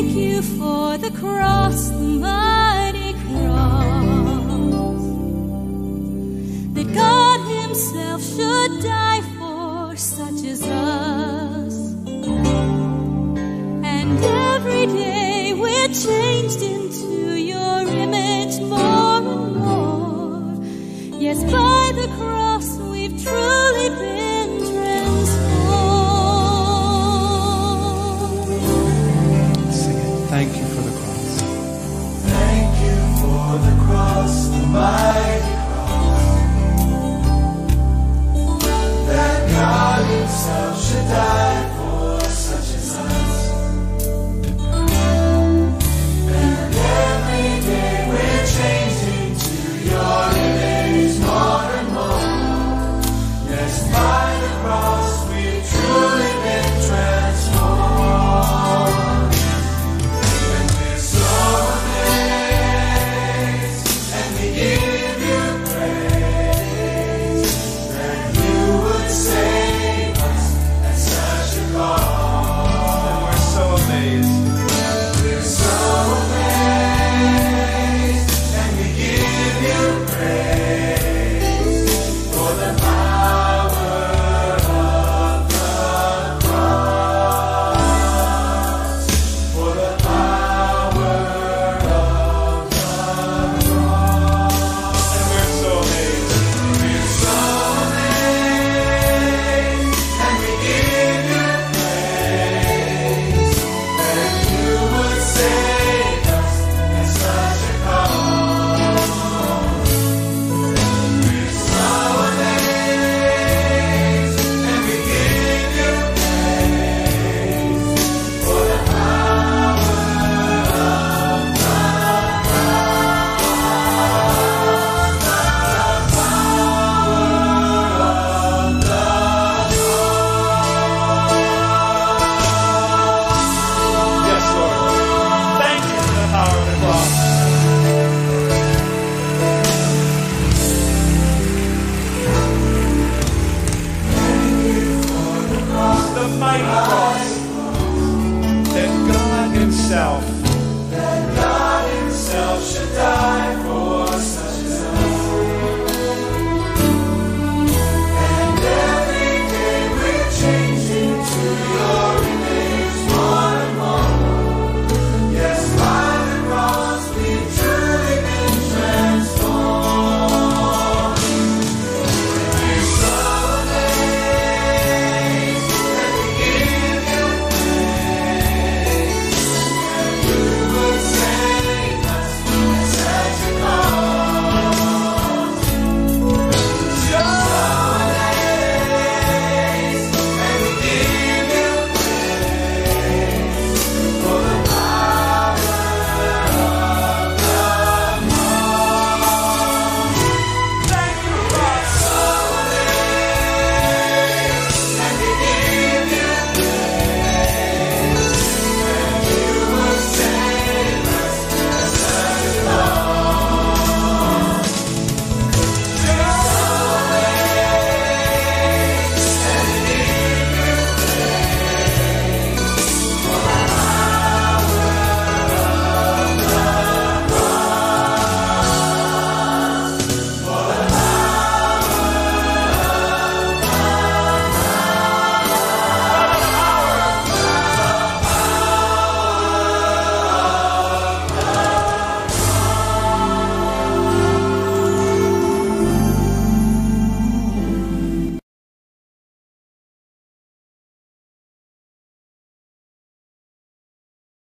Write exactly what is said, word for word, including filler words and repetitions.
thank you for the cross, the mighty cross, that God Himself should die for such as us. And every day we're changed into your image more and more. Yes, by the cross we've truly been transformed. Sing it. Thank you for the cross. Thank you for the cross, the mighty cross, that God Himself should die for such as us. And every day we're changed into your image more and more. Yes, by the cross we've truly been transformed. And we're so amazed, and we give you praise, that you would save us at such a cost. And we're so amazed. We're so amazed, and we give you praise for the power of the cross, for the power of the cross. And we're so amazed. We're so amazed, and we give you praise, that you would save us at such a cost. We're so amazed, and we give you praise for the power of the Yes, Lord. Thank you for the power of the cross. The mighty